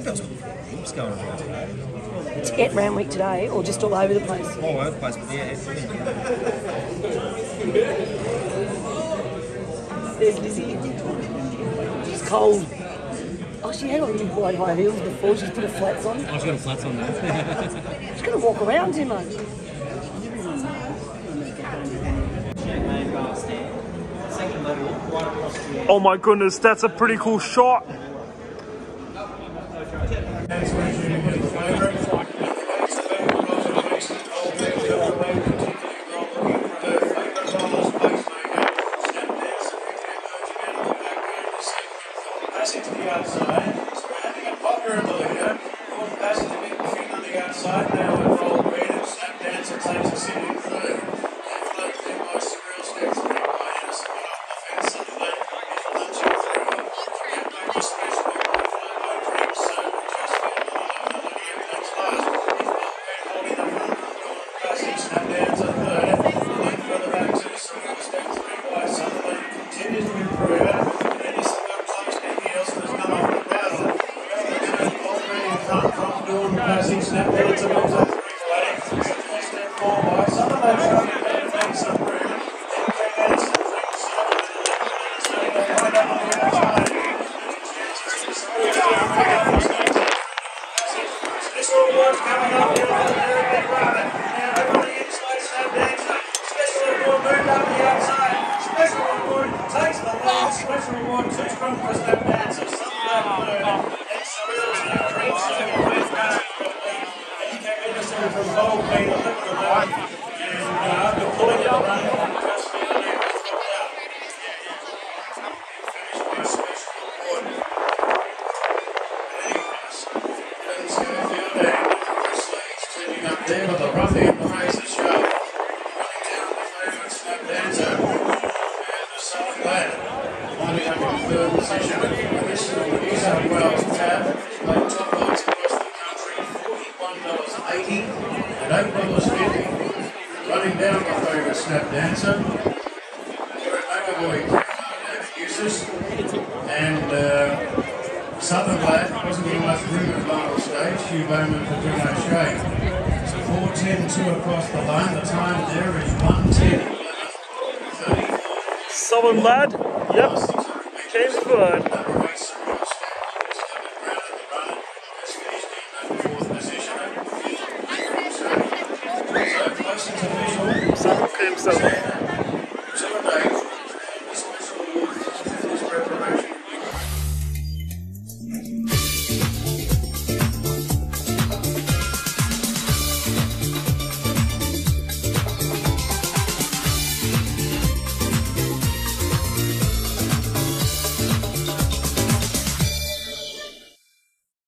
They've got heaps going on today. To get round week today, or just all over the place? All over the place, but yeah, There's Lizzie. She's cold. Oh, she had on big wide high heels before. She's put her flats on. Oh, she's got a flats on now. She's going to walk around too much. Oh my goodness, that's a pretty cool shot. Passing to the outside, so we're having a popper in the leader. Passing to midfield on the outside. Now we've rolled red and Snap Dancer takes us in third. They've floated there by Surreal Steps and by Anderson got off the fence Sunderland. If lunching through, and back to special by Dreams. So just everything's last. If holding the front, passing Snap Dancer third. And then further back to Surreal Steps by Sunderland. Continues to improve it. Passing Snap Dancer comes up step forward by Sunderland trying to make some room. Special awards coming up here on the very big run. Now over on the inside, Snap Dancer. Special award moved up the outside. Special award takes the lead. Special award too strong for Snap Dancer. Sunderland third. And Surreal Step Dream Circle with runner. From Bold Bay to Liverpool and after pulling it around just beyond it, dropped out. Finished by a special award. Let's go field and Chris Leeds turning up there with the rough end Fraser Show. Running down the favourite Snap Dancer and the Southern Lad. Winding up in third position. And this is the New South Wales tab. Playing top lights across the country, $41.80 and $8.50. Running down the favourite Snap Dancer. We're at McAvoy Usus. And Southern Lad wasn't getting much room at the final stage. Hugh Bowman for John O'Shea. So 4:10-2 across the line. The time there is 1:10.11.34. Southern Lad, yep, came third. Southern came second.